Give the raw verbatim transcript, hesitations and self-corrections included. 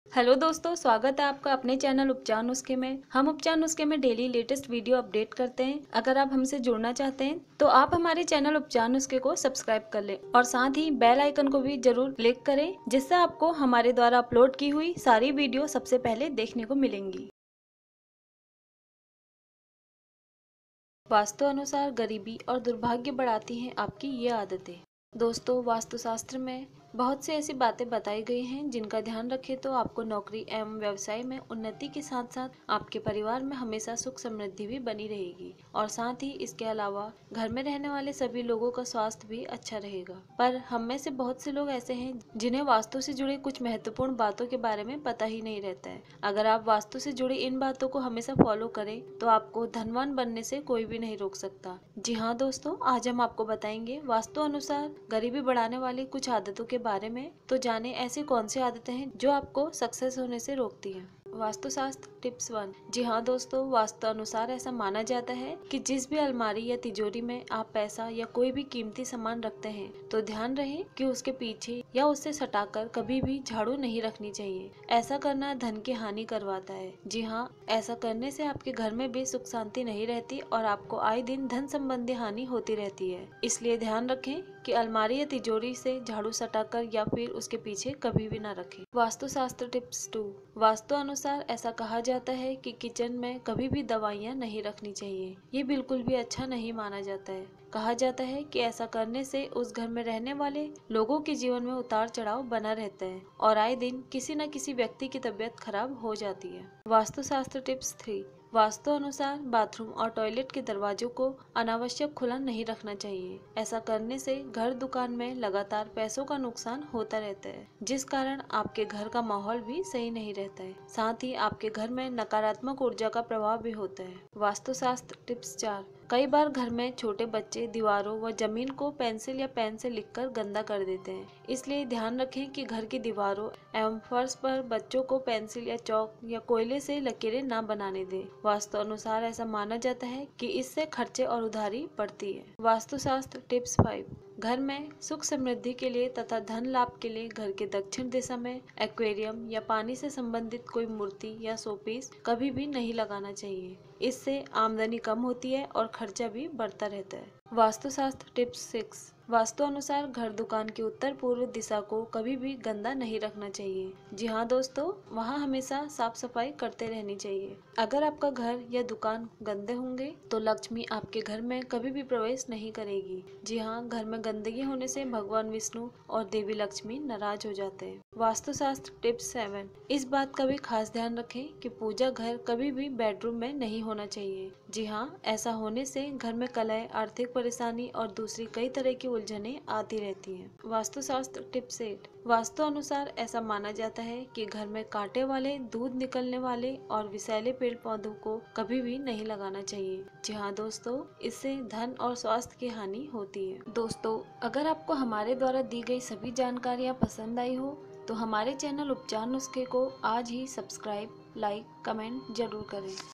Hello दोस्तों, स्वागत है आपका अपने चैनल उपचार नुस्खे में। हम उपचार नुस्खे में डेली लेटेस्ट वीडियो अपडेट करते हैं। अगर आप हमसे जुड़ना चाहते हैं तो आप हमारे चैनल उपचार नुस्खे को सब्सक्राइब कर लें और साथ ही बेल आइकन को भी जरूर क्लिक करें, जिससे आपको हमारे द्वारा अपलोड की हुई सारी वीडियो सबसे पहले देखने को मिलेंगी। वास्तु अनुसार गरीबी और दुर्भाग्य बढ़ाती हैं आपकी ये आदतें। दोस्तों, वास्तुशास्त्र में बहुत सी ऐसी बातें बताई गई हैं जिनका ध्यान रखें तो आपको नौकरी एवं व्यवसाय में उन्नति के साथ साथ आपके परिवार में हमेशा सुख समृद्धि भी बनी रहेगी और साथ ही इसके अलावा घर में रहने वाले सभी लोगों का स्वास्थ्य भी अच्छा रहेगा। पर हम में से बहुत से लोग ऐसे हैं जिन्हें वास्तु से जुड़ी कुछ महत्वपूर्ण बातों के बारे में पता ही नहीं रहता है। अगर आप वास्तु से जुड़ी इन बातों को हमेशा फॉलो करें तो आपको धनवान बनने से कोई भी नहीं रोक सकता। जी हाँ दोस्तों, आज हम आपको बताएंगे वास्तु अनुसार गरीबी बढ़ाने वाली कुछ आदतों के बारे में। तो जाने ऐसी कौन सी आदतें हैं जो आपको सक्सेस होने से रोकती हैं। Vastushastra tips one. जी हाँ दोस्तों, वास्तु अनुसार ऐसा माना जाता है कि जिस भी अलमारी या तिजोरी में आप पैसा या कोई भी कीमती सामान रखते हैं तो ध्यान रहे कि उसके पीछे या उससे सटाकर कभी भी झाड़ू नहीं रखनी चाहिए। ऐसा करना धन की हानि करवाता है। जी हाँ, ऐसा करने से आपके घर में भी सुख शांति नहीं रहती और आपको आए दिन धन संबंधी हानि होती रहती है। इसलिए ध्यान रखें कि अलमारी या तिजोरी से झाड़ू सटाकर या फिर उसके पीछे कभी भी न रखें। वास्तुशास्त्र टिप्स टू। वास्तु अनुसार ऐसा कहा जाता है कि किचन में कभी भी दवाइयाँ नहीं रखनी चाहिए। ये बिल्कुल भी अच्छा नहीं माना जाता है। कहा जाता है कि ऐसा करने से उस घर में रहने वाले लोगों के जीवन में उतार चढ़ाव बना रहता है और आए दिन किसी न किसी व्यक्ति की तबीयत खराब हो जाती है। Vastushastra tips three. वास्तु अनुसार बाथरूम और टॉयलेट के दरवाजों को अनावश्यक खुला नहीं रखना चाहिए। ऐसा करने से घर दुकान में लगातार पैसों का नुकसान होता रहता है, जिस कारण आपके घर का माहौल भी सही नहीं रहता है। साथ ही आपके घर में नकारात्मक ऊर्जा का प्रभाव भी होता है। वास्तुशास्त्र टिप्स चार। कई बार घर में छोटे बच्चे दीवारों व जमीन को पेंसिल या पेन से लिखकर गंदा कर देते हैं। इसलिए ध्यान रखें कि घर की दीवारों एवं फर्श पर बच्चों को पेंसिल या चौक या कोयले से लकीरें न बनाने दें। वास्तु अनुसार ऐसा माना जाता है कि इससे खर्चे और उधारी बढ़ती है। Vastushastra tips five. घर में सुख समृद्धि के लिए तथा धन लाभ के लिए घर के दक्षिण दिशा में एक्वेरियम या पानी से संबंधित कोई मूर्ति या शोपीस कभी भी नहीं लगाना चाहिए। इससे आमदनी कम होती है और खर्चा भी बढ़ता रहता है। Vastushastra tips six. वास्तु अनुसार घर दुकान की उत्तर पूर्व दिशा को कभी भी गंदा नहीं रखना चाहिए। जी हाँ दोस्तों, वहाँ हमेशा साफ सफाई करते रहनी चाहिए। अगर आपका घर या दुकान गंदे होंगे तो लक्ष्मी आपके घर में कभी भी प्रवेश नहीं करेगी। जी हाँ, घर में गंदगी होने से भगवान विष्णु और देवी लक्ष्मी नाराज हो जाते हैं। Vastushastra tips seven. इस बात का भी खास ध्यान रखें कि पूजा घर कभी भी बेडरूम में नहीं होना चाहिए। जी हाँ, ऐसा होने से घर में कलह, आर्थिक परेशानी और दूसरी कई तरह की उलझनें आती रहती हैं। Vastushastra tips eight. वास्तु अनुसार ऐसा माना जाता है कि घर में कांटे वाले, दूध निकलने वाले और विषैले पेड़ पौधों को कभी भी नहीं लगाना चाहिए। जी हाँ दोस्तों, इससे धन और स्वास्थ्य की हानि होती है। दोस्तों, अगर आपको हमारे द्वारा दी गई सभी जानकारियाँ पसंद आई हो तो हमारे चैनल उपचार नुस्खे को आज ही सब्सक्राइब, लाइक, कमेंट जरूर करें।